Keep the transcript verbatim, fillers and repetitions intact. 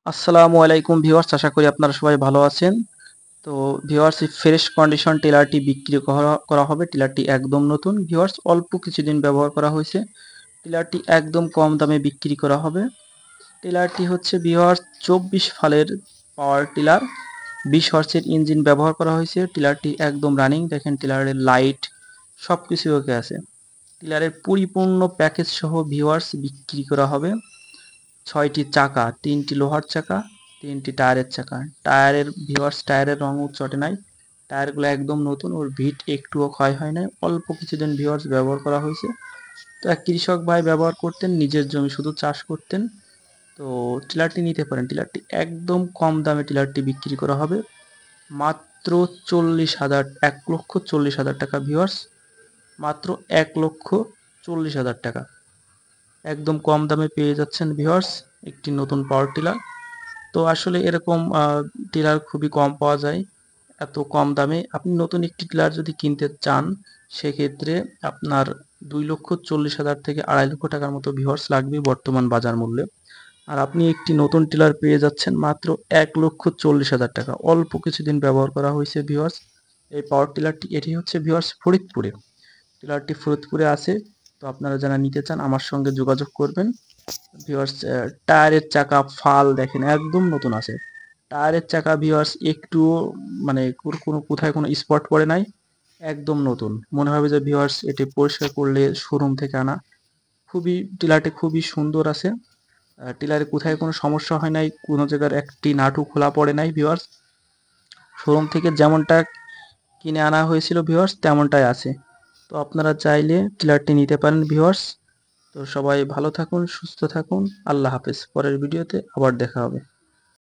আসসালামু আলাইকুম ভিউয়ার্স, আশা করি আপনারা সবাই ভালো আছেন। তো ভিউয়ার্স, এই ফ্রেশ কন্ডিশন টিলারটি বিক্রি করা করা হবে। টিলারটি একদম নতুন ভিউয়ার্স, অল্প কিছুদিন ব্যবহার করা হয়েছে। টিলারটি একদম কম দামে বিক্রি করা হবে। টিলারটি হচ্ছে ভিউয়ার্স চব্বিশ ফালের পাওয়ার টিলার, বিশ হর্সের ইঞ্জিন ব্যবহার করা হয়েছে। টিলারটি একদম রানিং, দেখেন টিলারের লাইট সব কিছু ওকে আছে। টিলারের পরিপূর্ণ প্যাকেজ সহ ভিউয়ার্স বিক্রি করা হবে। ছয়টি চাকা, তিনটি লোহার চাকা, তিনটি টায়ারের চাকা। টায়ারের ভিউয়ার্স টায়ারের রঙও চটে নাই, টায়ারগুলো একদম নতুন, ওর ভিট একটুও ক্ষয় হয় নাই। অল্প কিছুদিন ভিউয়ার্স ব্যবহার করা হয়েছে। তো এক কৃষক ভাই ব্যবহার করতেন, নিজের জমি শুধু চাষ করতেন। তো টিলারটি নিতে পারেন। টিলারটি একদম কম দামে টিলারটি বিক্রি করা হবে মাত্র চল্লিশ হাজার এক লক্ষ চল্লিশ হাজার টাকা ভিউয়ার্স, মাত্র এক লক্ষ চল্লিশ হাজার টাকা একদম কম দামে পেয়ে যাচ্ছেন ভিউয়ার্স একটি নতুন পাওয়ার টিলার। তো আসলে এরকম টিলার খুবই কম পাওয়া যায় এত কম দামে। আপনি নতুন একটি টিলার যদি কিনতে চান, সেক্ষেত্রে আপনার দুই লক্ষ চল্লিশ হাজার থেকে আড়াই লক্ষ টাকার মতো ভিউয়ার্স লাগবে বর্তমান বাজার মূল্যে। আর আপনি একটি নতুন টিলার পেয়ে যাচ্ছেন মাত্র এক লক্ষ চল্লিশ হাজার টাকা। অল্প কিছুদিন ব্যবহার করা হয়েছে ভিউয়ার্স এই পাওয়ার টিলারটি। এটি হচ্ছে ভিউয়ার্স ফরিদপুরে, টিলারটি ফরিদপুরে আছে। তো আপনারা যারা নিতে চান আমার সঙ্গে যোগাযোগ করবেন ভিউয়ার্স। টায়ারের চাকা ফাল দেখেন একদম নতুন আছে। টায়ারের চাকা ভিউয়ার্স একটু মানে কোনো কোথায় কোনো স্পট পড়ে নাই, একদম নতুন। মনে হবে যে ভিউয়ার্স এটি পরিষ্কার করলে শোরুম থেকে আনা। খুবই টিলারটি খুবই সুন্দর আছে। টিলারে কোথায় কোনো সমস্যা হয় নাই, কোনো জায়গার একটি নাটু খোলা পড়ে নাই ভিউয়ার্স। শোরুম থেকে যেমনটা কিনে আনা হয়েছিল ভিউয়ার্স তেমনটাই আছে। তো আপনারা চাইলে টিলারটি নিতে পারেন ভিউয়ার্স। তো সবাই ভালো থাকুন, সুস্থ থাকুন, আল্লাহ হাফেজ। পরের ভিডিওতে আবার দেখা হবে।